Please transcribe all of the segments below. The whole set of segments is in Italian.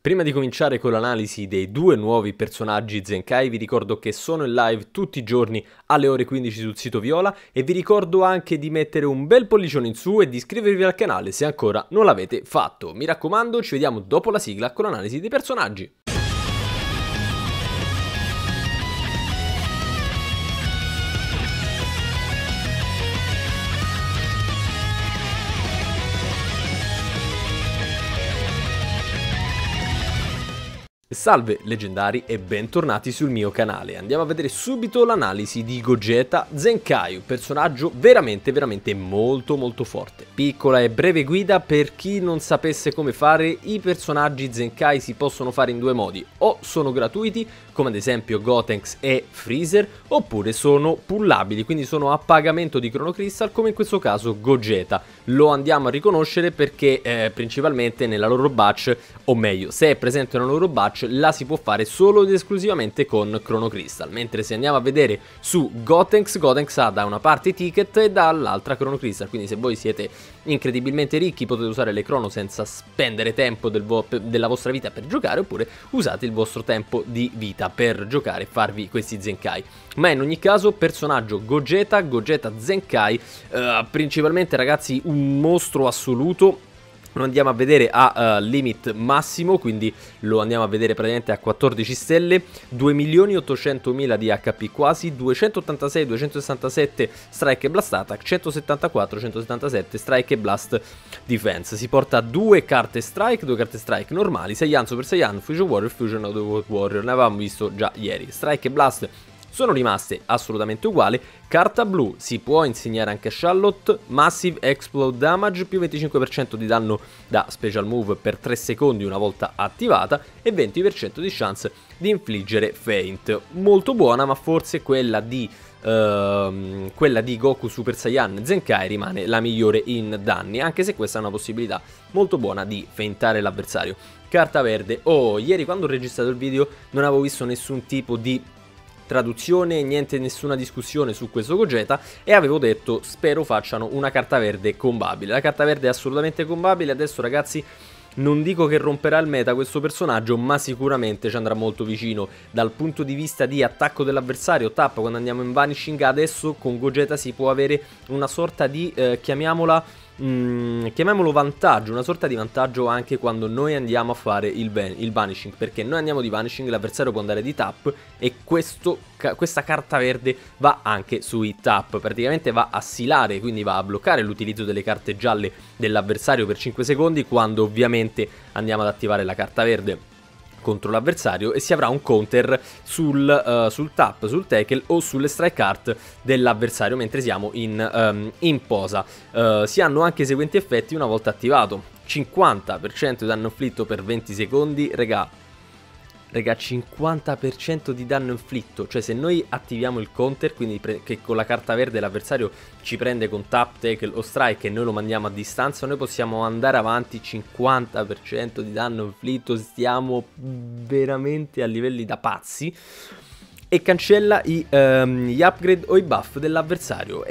Prima di cominciare con l'analisi dei due nuovi personaggi Zenkai, vi ricordo che sono in live tutti i giorni alle ore 15 sul sito Viola e vi ricordo anche di mettere un bel pollicione in su e di iscrivervi al canale se ancora non l'avete fatto. Mi raccomando, ci vediamo dopo la sigla con l'analisi dei personaggi. Salve leggendari e bentornati sul mio canale. Andiamo a vedere subito l'analisi di Gogeta Zenkai, un personaggio veramente molto forte. Piccola e breve guida per chi non sapesse come fare: i personaggi Zenkai si possono fare in due modi: o sono gratuiti, come ad esempio Gotenks e Freezer, oppure sono pullabili, quindi sono a pagamento di Chrono Crystal, come in questo caso Gogeta. Lo andiamo a riconoscere perché principalmente nella loro batch, o meglio, se è presente una loro batch, la si può fare solo ed esclusivamente con Chrono Crystal, mentre se andiamo a vedere su Gotenks ha da una parte i ticket e dall'altra Chrono Crystal, quindi se voi siete incredibilmente ricchi potete usare le Chrono senza spendere tempo della vostra vita per giocare, oppure usate il vostro tempo di vita per giocare e farvi questi Zenkai. Ma in ogni caso, personaggio Gogeta Zenkai, principalmente ragazzi un mostro assoluto. Lo andiamo a vedere a limit massimo, quindi lo andiamo a vedere praticamente a 14 stelle, 2.800.000 di HP quasi, 286, 267 strike e blast attack, 174, 177 strike e blast defense. Si porta a due carte strike normali, Saiyan, Super Saiyan, Fusion Warrior, Fusion World Warrior, ne avevamo visto già ieri. Strike e blast sono rimaste assolutamente uguali. Carta blu, si può insegnare anche a Charlotte. Massive Explode Damage, più 25% di danno da Special Move per 3 secondi una volta attivata e 20% di chance di infliggere Feint. Molto buona, ma forse quella di Goku Super Saiyan Zenkai rimane la migliore in danni, anche se questa è una possibilità molto buona di feintare l'avversario. Carta verde. Ieri quando ho registrato il video non avevo visto nessun tipo di traduzione, nessuna discussione su questo Gogeta e avevo detto spero facciano una carta verde combabile. La carta verde è assolutamente combabile. Adesso ragazzi non dico che romperà il meta questo personaggio, ma sicuramente ci andrà molto vicino dal punto di vista di attacco dell'avversario. Tap quando andiamo in vanishing, adesso con Gogeta si può avere una sorta di chiamiamolo vantaggio, una sorta di vantaggio anche quando noi andiamo a fare il vanishing, perché noi andiamo di vanishing, l'avversario può andare di tap e questa carta verde va anche sui tap, praticamente va a silare, quindi va a bloccare l'utilizzo delle carte gialle dell'avversario per 5 secondi quando ovviamente andiamo ad attivare la carta verde contro l'avversario, e si avrà un counter sul tap, sul tackle o sulle strike art dell'avversario mentre siamo in posa. Si hanno anche i seguenti effetti una volta attivato: 50% di danno inflitto per 20 secondi, Raga, 50% di danno inflitto, cioè se noi attiviamo il counter, quindi che con la carta verde l'avversario ci prende con tap, tackle o strike e noi lo mandiamo a distanza, noi possiamo andare avanti 50% di danno inflitto, stiamo veramente a livelli da pazzi. E cancella gli upgrade o i buff dell'avversario.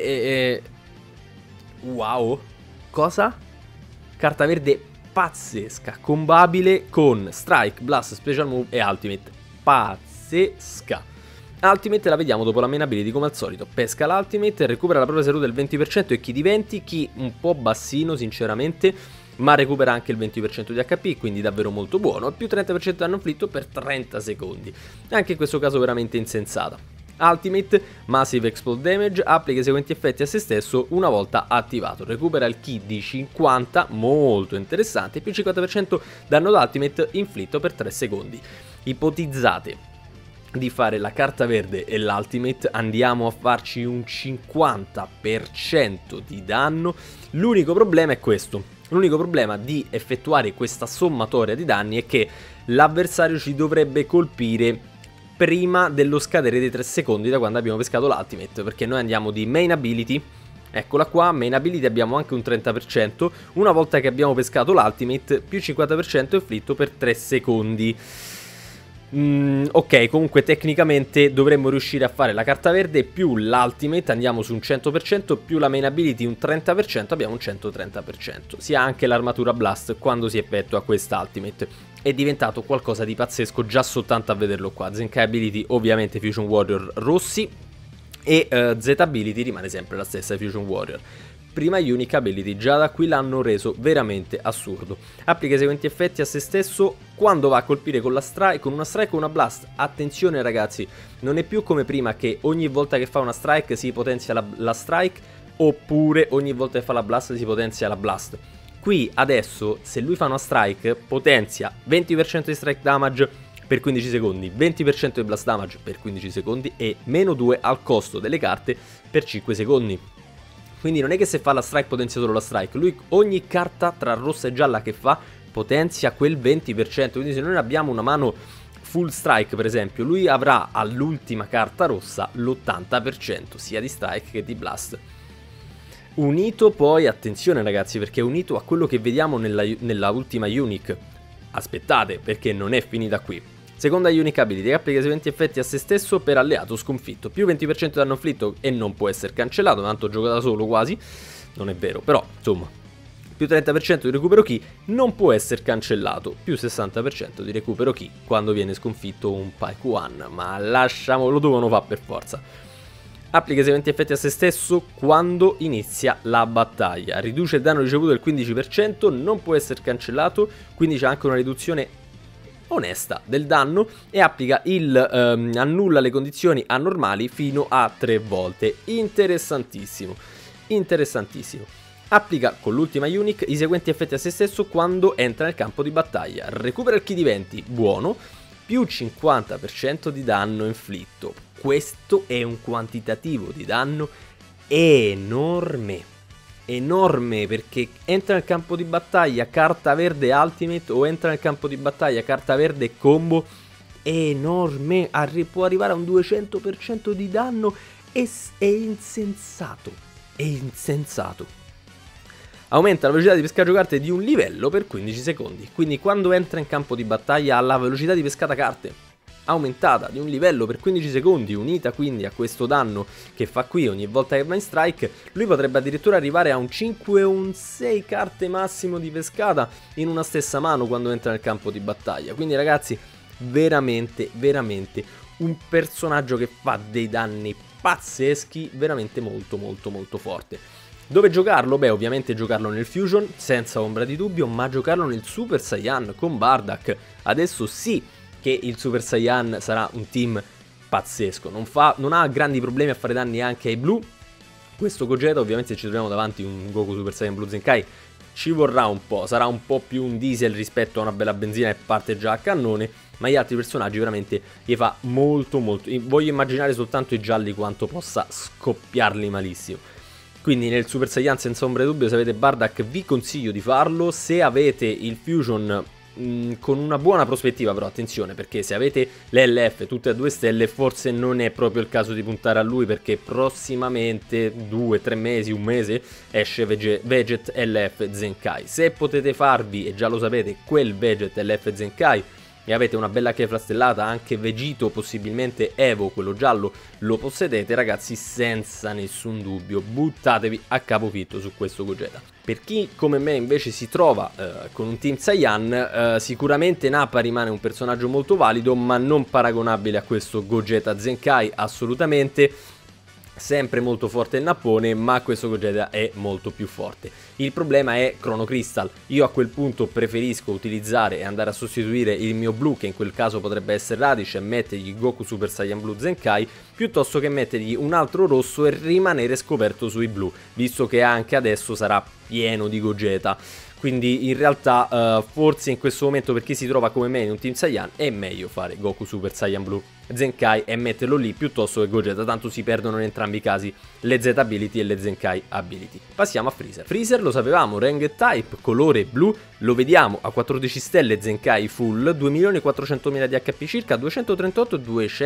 Wow, cosa? Carta verde pazzesca, combabile con Strike, Blast, Special Move e Ultimate. Pazzesca. Ultimate la vediamo dopo la main ability come al solito. Pesca l'Ultimate, recupera la propria salute del 20% e chi di 20, chi un po' bassino sinceramente, ma recupera anche il 20% di HP, quindi davvero molto buono, e più 30% di danno inflitto per 30 secondi. Anche in questo caso veramente insensata. Ultimate, Massive Explode Damage, applica i seguenti effetti a se stesso una volta attivato. Recupera il ki di 50, molto interessante, più 50% danno d'Ultimate inflitto per 3 secondi. Ipotizzate di fare la carta verde e l'Ultimate, andiamo a farci un 50% di danno. L'unico problema è questo: l'unico problema di effettuare questa sommatoria di danni è che l'avversario ci dovrebbe colpire prima dello scadere dei 3 secondi da quando abbiamo pescato l'Ultimate, perché noi andiamo di main ability. Eccola qua, main ability abbiamo anche un 30%, una volta che abbiamo pescato l'Ultimate più 50% inflitto per 3 secondi. Ok, comunque tecnicamente dovremmo riuscire a fare la carta verde più l'Ultimate, andiamo su un 100%, più la main ability un 30%, abbiamo un 130%. Si ha anche l'armatura Blast quando si effettua questa Ultimate. è diventato qualcosa di pazzesco già soltanto a vederlo qua. Zenkai ability ovviamente Fusion Warrior rossi e Z ability rimane sempre la stessa Fusion Warrior. Prima unique ability, già da qui l'hanno reso veramente assurdo. Applica i seguenti effetti a se stesso quando va a colpire con una strike o una blast. Attenzione ragazzi, non è più come prima che ogni volta che fa una strike si potenzia la strike, oppure ogni volta che fa la blast si potenzia la blast. Qui adesso se lui fa una strike potenzia 20% di strike damage per 15 secondi, 20% di blast damage per 15 secondi e meno 2 al costo delle carte per 5 secondi. Quindi non è che se fa la strike potenzia solo la strike, lui ogni carta tra rossa e gialla che fa potenzia quel 20%, quindi se noi abbiamo una mano full strike per esempio, lui avrà all'ultima carta rossa l'80% sia di strike che di blast. Unito poi, attenzione ragazzi, perché è unito a quello che vediamo nella ultima unique. Aspettate, perché non è finita qui. Seconda unique ability, applica i seguenti effetti a se stesso per alleato sconfitto. Più 20% di danno inflitto e non può essere cancellato, tanto gioca da solo quasi. Non è vero, però, insomma. Più 30% di recupero ki non può essere cancellato. Più 60% di recupero ki quando viene sconfitto un Pike One. Ma lasciamolo, lo devono fare per forza. Applica i seguenti effetti a se stesso quando inizia la battaglia. Riduce il danno ricevuto del 15%, non può essere cancellato, quindi c'è anche una riduzione onesta del danno e applica annulla le condizioni anormali fino a 3 volte. Interessantissimo, interessantissimo. Applica con l'ultima unique i seguenti effetti a se stesso quando entra nel campo di battaglia. Recupera il ki di 20, buono, più 50% di danno inflitto. Questo è un quantitativo di danno enorme, enorme, perché entra nel campo di battaglia carta verde ultimate o entra nel campo di battaglia carta verde combo, enorme, può arrivare a un 200% di danno, è insensato, è insensato. Aumenta la velocità di pescaggio carte di un livello per 15 secondi, quindi quando entra in campo di battaglia ha la velocità di pescata carte aumentata di un livello per 15 secondi, unita quindi a questo danno che fa qui ogni volta che va in strike, lui potrebbe addirittura arrivare a un 5 o un 6 carte massimo di pescata in una stessa mano quando entra nel campo di battaglia. Quindi ragazzi, veramente, veramente un personaggio che fa dei danni pazzeschi, veramente molto molto molto forte. Dove giocarlo? Beh, ovviamente giocarlo nel Fusion, senza ombra di dubbio, ma giocarlo nel Super Saiyan con Bardock. Adesso sì che il Super Saiyan sarà un team pazzesco, non ha grandi problemi a fare danni anche ai blu. Questo Gogeta, ovviamente se ci troviamo davanti un Goku Super Saiyan Blue Zenkai, ci vorrà un po', sarà un po' più un diesel rispetto a una bella benzina e parte già a cannone, ma gli altri personaggi veramente gli fa molto molto, voglio immaginare soltanto i gialli quanto possa scoppiarli malissimo. Quindi nel Super Saiyan senza ombra di dubbio, se avete Bardock vi consiglio di farlo. Se avete il Fusion con una buona prospettiva, però attenzione, perché se avete le LF tutte a 2 stelle forse non è proprio il caso di puntare a lui, perché prossimamente 2-3 mesi, un mese esce Veget LF Zenkai. Se potete farvi, e già lo sapete, quel Veget LF Zenkai e avete una bella Kefla stellata, anche Vegito, possibilmente Evo, quello giallo, lo possedete ragazzi, senza nessun dubbio buttatevi a capofitto su questo Gogeta. Per chi come me invece si trova con un Team Saiyan, sicuramente Nappa rimane un personaggio molto valido, ma non paragonabile a questo Gogeta Zenkai assolutamente. Sempre molto forte il nappone, ma questo Gogeta è molto più forte. Il problema è Chrono Crystal. Io a quel punto preferisco utilizzare e andare a sostituire il mio blu, che in quel caso potrebbe essere Radish, e mettergli Goku Super Saiyan Blue Zenkai, piuttosto che mettergli un altro rosso e rimanere scoperto sui blu, visto che anche adesso sarà pieno di Gogeta. Quindi in realtà forse in questo momento, per chi si trova come me in un Team Saiyan, è meglio fare Goku Super Saiyan Blue Zenkai e metterlo lì piuttosto che Gogeta, tanto si perdono in entrambi i casi le Z ability e le Zenkai ability. Passiamo a Freezer. Freezer lo sapevamo, Ranged Type, colore blu, lo vediamo a 14 stelle Zenkai full, 2.400.000 di HP circa, 238 e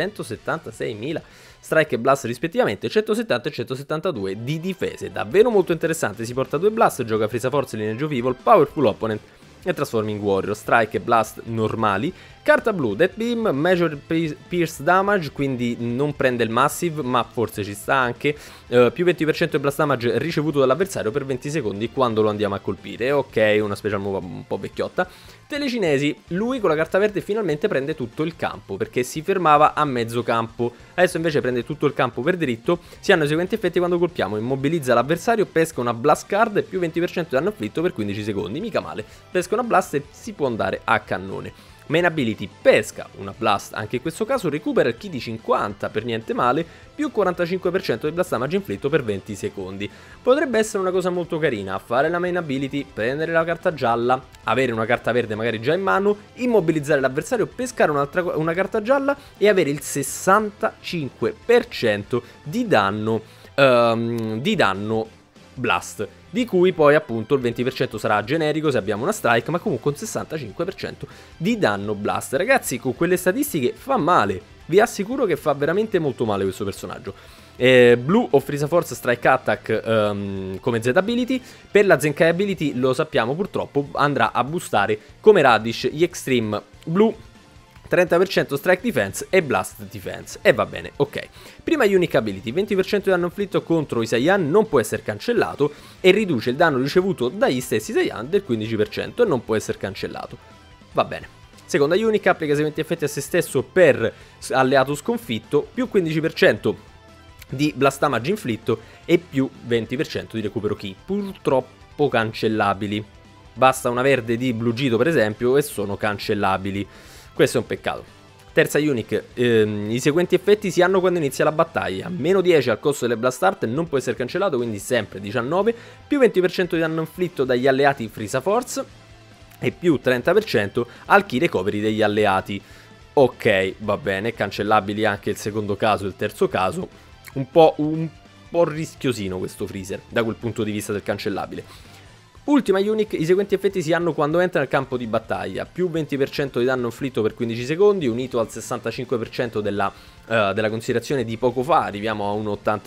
276.000 strike e blast rispettivamente, 170 e 172 di difese. Davvero molto interessante, si porta 2 blast, gioca Frieza Force, lineaggio Evil, Powerful Opponent, e Transforming Warrior, Strike e Blast normali. Carta blu, Death Beam, Measure Pierce Damage, quindi non prende il Massive, ma forse ci sta anche, più 20% di Blast Damage ricevuto dall'avversario per 20 secondi quando lo andiamo a colpire. Ok, una special move un po' vecchiotta. Telecinesi, lui con la carta verde finalmente prende tutto il campo, perché si fermava a mezzo campo. Adesso invece prende tutto il campo per dritto. Si hanno i seguenti effetti quando colpiamo: immobilizza l'avversario, pesca una Blast Card e più 20% di danno afflitto per 15 secondi. Mica male, pesca una Blast e si può andare a cannone. Main ability, pesca una Blast, anche in questo caso recupera il ki di 50, per niente male, più 45% di Blast Damage inflitto per 20 secondi. Potrebbe essere una cosa molto carina, fare la main ability, prendere la carta gialla, avere una carta verde magari già in mano, immobilizzare l'avversario, pescare una carta gialla e avere il 65% di danno Blast, di cui poi appunto il 20% sarà generico se abbiamo una Strike, ma comunque un 65% di danno Blast. Ragazzi, con quelle statistiche fa male, vi assicuro che fa veramente molto male questo personaggio. Blue o Freeza Force Strike Attack come Z ability. Per la Zenkai ability lo sappiamo purtroppo andrà a boostare come Radish gli Extreme Blue, 30% Strike Defense e Blast Defense, e va bene, ok. Prima Unique Ability, 20% di danno inflitto contro i Saiyan non può essere cancellato e riduce il danno ricevuto dagli stessi Saiyan del 15% e non può essere cancellato, va bene. Seconda Unique, applica seguenti effetti a se stesso per alleato sconfitto, più 15% di Blast Damage inflitto e più 20% di recupero ki, purtroppo cancellabili. Basta una verde di Blue Gito per esempio e sono cancellabili. Questo è un peccato. Terza unique, i seguenti effetti si hanno quando inizia la battaglia. Meno 10 al costo delle Blast Art, non può essere cancellato, quindi sempre 19, più 20% di danno inflitto dagli alleati Freeza Force e più 30% al key recovery degli alleati. Ok, va bene, cancellabili anche il secondo caso e il terzo caso. Un po' rischiosino questo Freezer, da quel punto di vista del cancellabile. Ultima unique, i seguenti effetti si hanno quando entra nel campo di battaglia: più 20% di danno inflitto per 15 secondi, unito al 65% della considerazione di poco fa, arriviamo a un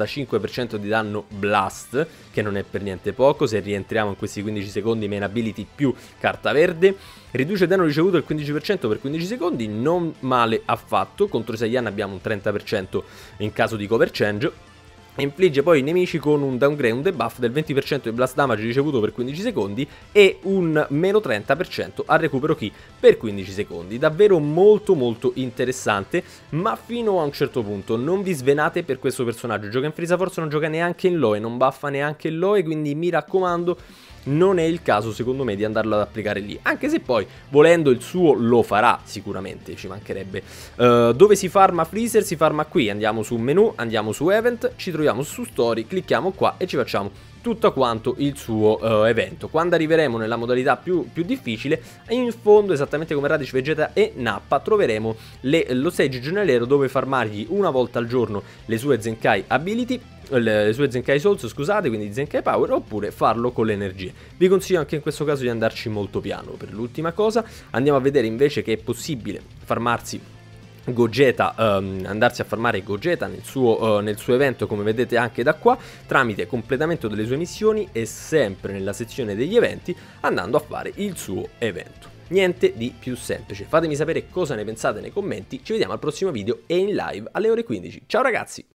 85% di danno Blast, che non è per niente poco, se rientriamo in questi 15 secondi main ability più carta verde. Riduce il danno ricevuto del 15% per 15 secondi, non male affatto, contro i Saiyan abbiamo un 30% in caso di cover change. Infligge poi i nemici con un downgrade, un debuff del 20% di blast damage ricevuto per 15 secondi e un meno 30% al recupero ki per 15 secondi. Davvero molto interessante, ma fino a un certo punto. Non vi svenate per questo personaggio. Gioca in Freeza Force, non gioca neanche in Loe, non buffa neanche in Loe, quindi mi raccomando, non è il caso secondo me di andarlo ad applicare lì, anche se poi volendo il suo lo farà sicuramente, ci mancherebbe. Dove si farma Freezer? Si farma qui, andiamo su menu, andiamo su event, ci troviamo su story, clicchiamo qua e ci facciamo tutto quanto il suo evento. Quando arriveremo nella modalità più difficile, in fondo, esattamente come Radish, Vegeta e Nappa, troveremo lo stage giornaliero dove farmargli una volta al giorno le sue Zenkai ability, le sue Zenkai Souls, scusate, quindi Zenkai Power, oppure farlo con le energie. Vi consiglio anche in questo caso di andarci molto piano. Per l'ultima cosa andiamo a vedere invece che è possibile farmarsi Gogeta, andarsi a farmare Gogeta nel suo evento, come vedete anche da qua, tramite completamento delle sue missioni e sempre nella sezione degli eventi andando a fare il suo evento. Niente di più semplice. Fatemi sapere cosa ne pensate nei commenti, ci vediamo al prossimo video e in live alle ore 15. Ciao ragazzi!